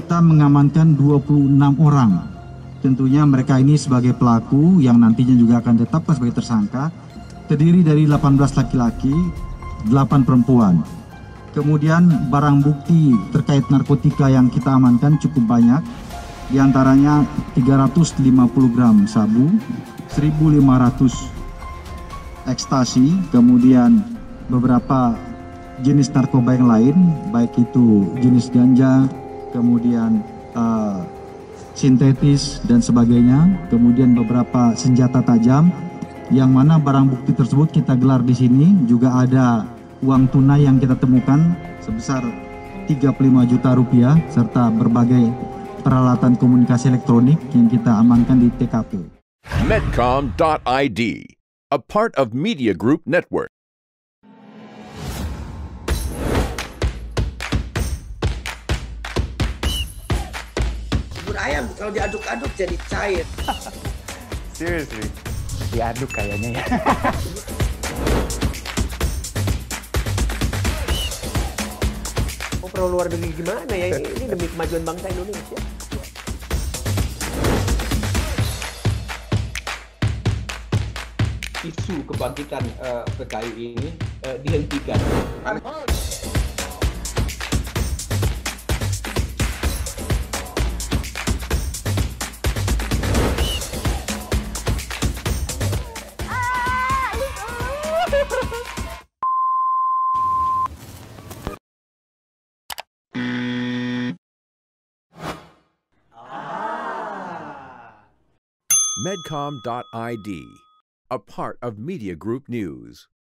kita mengamankan 26 orang. Tentunya mereka ini sebagai pelaku yang nantinya juga akan ditetapkan sebagai tersangka, terdiri dari 18 laki-laki, 8 perempuan. Kemudian barang bukti terkait narkotika yang kita amankan cukup banyak, diantaranya 350 gram sabu, 1.500 ekstasi, kemudian beberapa jenis narkoba yang lain, baik itu jenis ganja, kemudian sintetis dan sebagainya, kemudian beberapa senjata tajam, yang mana barang bukti tersebut kita gelar di sini. Juga ada uang tunai yang kita temukan sebesar 35 juta rupiah serta berbagai peralatan komunikasi elektronik yang kita amankan di TKP. Medcom.id, a part of Media Group Network. Bubur ayam kalau diaduk-aduk jadi cair. Seriously, diaduk kayaknya ya. Mau perlu luar negeri gimana ya? Ini demi kemajuan bangsa Indonesia. Isu kebangkitan PKI ini dihentikan. Medcom.id, a part of Media Group News.